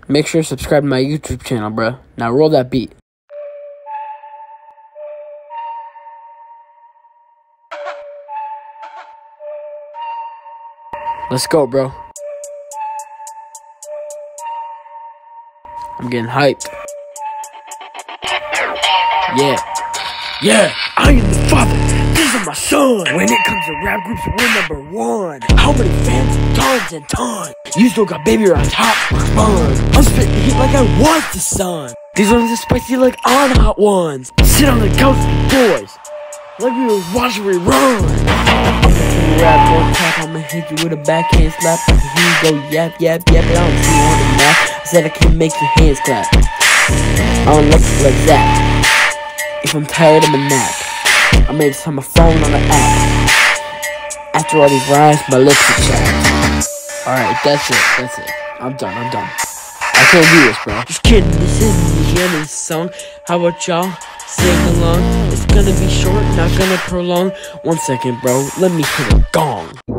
Make sure to subscribe to my YouTube channel, bro. Now roll that beat. Let's go, bro. I'm getting hyped. Yeah, I am the father. This is my son. When it comes to rap groups, we're #1. How many fans? Tons and tons. You still got Baby on top. Fun. I'm spitting heat like I was the sun. These ones are spicy like on Hot Ones. Sit on the couch with the boys, like we were watching rerun. Rap on top, I'ma hit you with a backhand slap. You go yap, yap, yap, and I don't see you on the map. I said I can make your hands clap. I don't look like that. If I'm tired, I'm a nap. I made this on my phone on the app. After all these rhymes, my lips are chapped. Alright, that's it. I'm done. I can't do this, bro. Just kidding, this isn't the end of the song. How about y'all sing along? It's gonna be short, not gonna prolong. 1 second, bro, let me hit a gong.